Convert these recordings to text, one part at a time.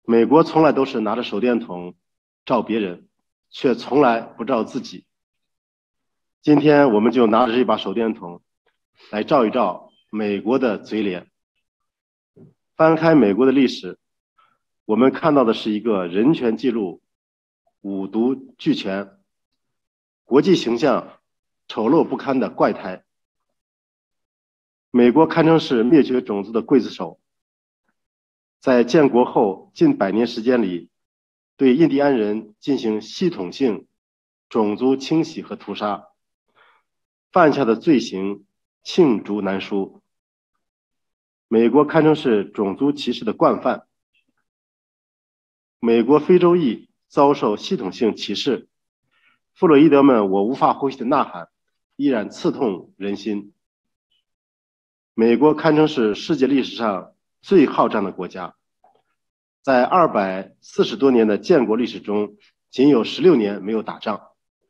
美国从来都是拿着手电筒照别人，却从来不照自己。今天我们就拿着这把手电筒来照一照美国的嘴脸。翻开美国的历史，我们看到的是一个人权记录五毒俱全、国际形象丑陋不堪的怪胎。美国堪称是灭绝种族的刽子手，在建国后近100年时间里，对印第安人进行系统性种族清洗和屠杀，犯下的罪行罄竹难书。美国堪称是种族歧视的惯犯。美国非洲裔遭受系统性歧视，弗洛伊德们我无法呼吸的呐喊依然刺痛人心。美国堪称是世界历史上最好战的国家，在240多年的建国历史中，仅有16年没有打仗。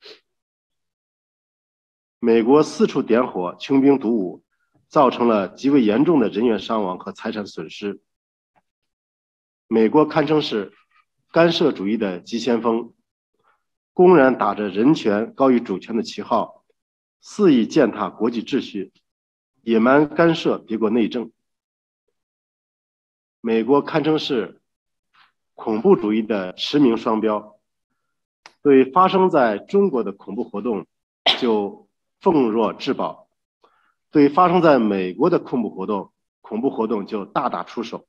美国四处点火、穷兵黩武，造成了极为严重的人员伤亡和财产损失。美国堪称是干涉主义的急先锋，公然打着人权高于主权的旗号，肆意践踏国际秩序，野蛮干涉别国内政。美国堪称是恐怖主义的驰名双标，对发生在中国的恐怖活动就奉若至宝，对发生在美国的恐怖活动就大打出手。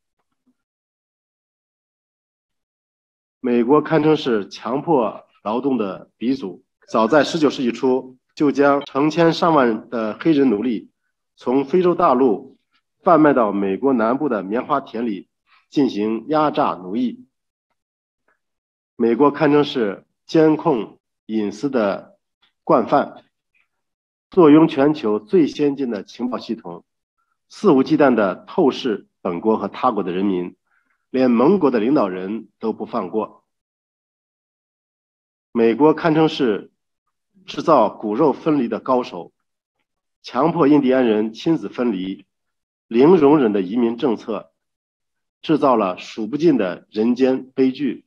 美国堪称是强迫劳动的鼻祖，早在19世纪初就将成千上万的黑人奴隶从非洲大陆贩卖到美国南部的棉花田里进行压榨奴役。美国堪称是监控隐私的惯犯，坐拥全球最先进的情报系统，肆无忌惮地透视本国和他国的人民，连盟国的领导人都不放过。美国堪称是制造骨肉分离的高手，强迫印第安人亲子分离，零容忍的移民政策，制造了数不尽的人间悲剧。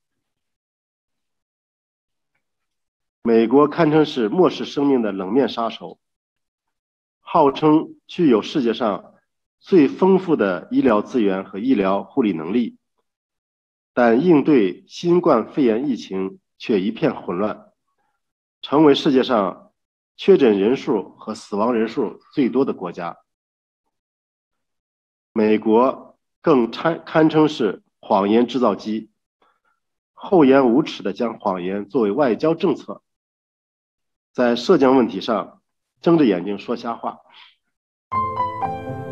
美国堪称是漠视生命的冷面杀手，号称具有世界上最丰富的医疗资源和医疗护理能力，但应对新冠肺炎疫情却一片混乱，成为世界上确诊人数和死亡人数最多的国家。美国更堪称是谎言制造机，厚颜无耻地将谎言作为外交政策，在涉疆问题上睁着眼睛说瞎话。